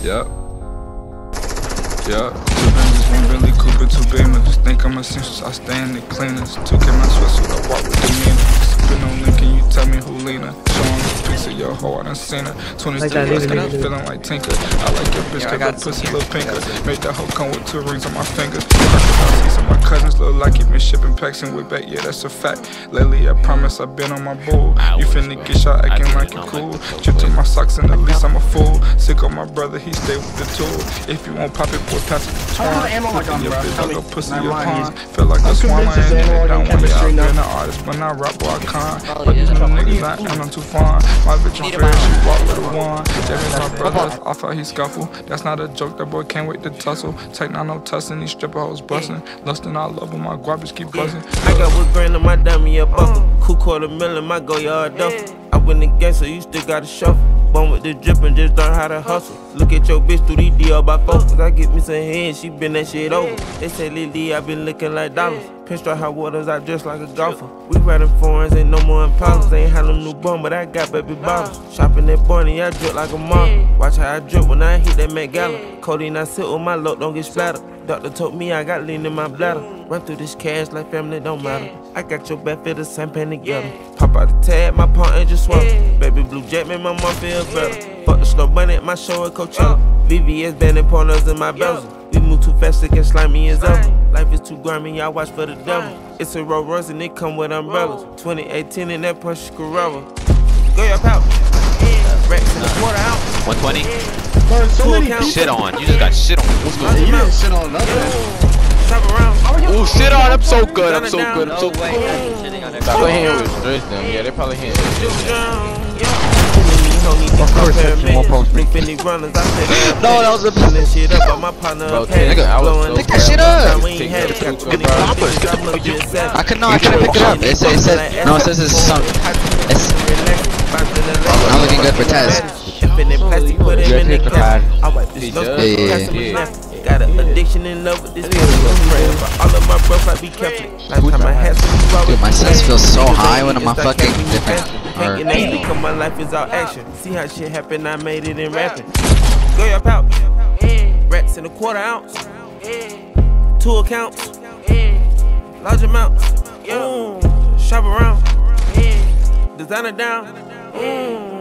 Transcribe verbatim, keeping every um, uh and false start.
Yep. Yep. Two Benzes, one Bentley Cooper, two Beamers. Just think I'm essentials, I stay in the cleaners. Two K my sweatsuit, I walk with the meaner. Sippin' on Lincoln, you tell me who Lena. Showing the pics of your hoe, I done seen her. twenty-three years, got her feeling like Tinker. I like your bitch, cause her pussy little pinker. Made that hoe come with two rings on my fingers. Some of my cousins look like you been shipping packs and way back, yeah, that's a fact. Lately, I promise I've been on my bull. You finna get shot acting like you cool. Chip to my socks and at least I'm a fool. Sick of my brother, he stay with the tool. If you won't pop it, boy, pass it to twine. Look at your bitch like a pussy your pawn. Feel like a swan, I ain't in it, don't want ya. I've been an artist, but not rap, boy, I can't. But these new niggas, I ain't I'm too far. My bitch on fair, she walk with a wand. That is my brother, I thought he scuffle. That's not a joke, that boy can't wait to tussle. Take nine no tussling, these stripper hoes bustin'. Lustin' all love, my guappers keep buzzing. I got wood grain on my dummy, a buckle. Cool quarter million, my go yard duffel. I win the game, so you still gotta shuffle. Bone with the drip and just learn how to hustle. Look at your bitch through these D L by focus. I get me some head, she been that shit over. They say Lily, I been looking like dollars. Pinstripe hot waters, I dress like a golfer. We riding foreigns, ain't no more imposters. Ain't had no new bum, but I got baby bottles. Shopping at Barney, I drip like a model. Watch how I drip when I hit that Met Gala. Codeine, I sit with my luck, don't get splattered. Doctor told me I got lean in my bladder. Run through this cash like family don't matter. I got your back, feel the same pain together. Pop out the tag, my pawn ain't just swallow. Baby blue jet, make my mom feel better. Fuck the slow bunny at my show at Coachella. V V S banding partners in my bezel. We move too fast, it can slime me as ever. Life is too grimy, y'all watch for the devil. It's a Rolls Royce and it come with umbrellas. twenty eighteen in that Porsche Carrera. Go your pouch. Racks in the quarter ounce. one twenty. Bro, so many people. Shit on. You just got shit on. What's good? You didn't shit on nothing. Ooh, shit on. I'm so good. I'm so good. I'm so good. Probably hitting with Drizz them. Yeah, they probably hitting with Drizz them. Of course, that's one post. No, that was a shit up on my partner. Bro, nigga, I was Pick that shit up. I could not. I couldn't pick it up. It said, it said, no, it says it's some. It's not looking good for Taz. Just hit the pad. Yeah, yeah, yeah. Got an addiction in love with this for all of my bros, I be careful. Last time I had some. Dude, my sense feels so high when I'm fucking different. Can't get angry, cause my life is all action. See how shit happen, I made it in rapping. Go your pouch. Racks in a quarter ounce. Two accounts. Large amounts. Shop around. Designer down.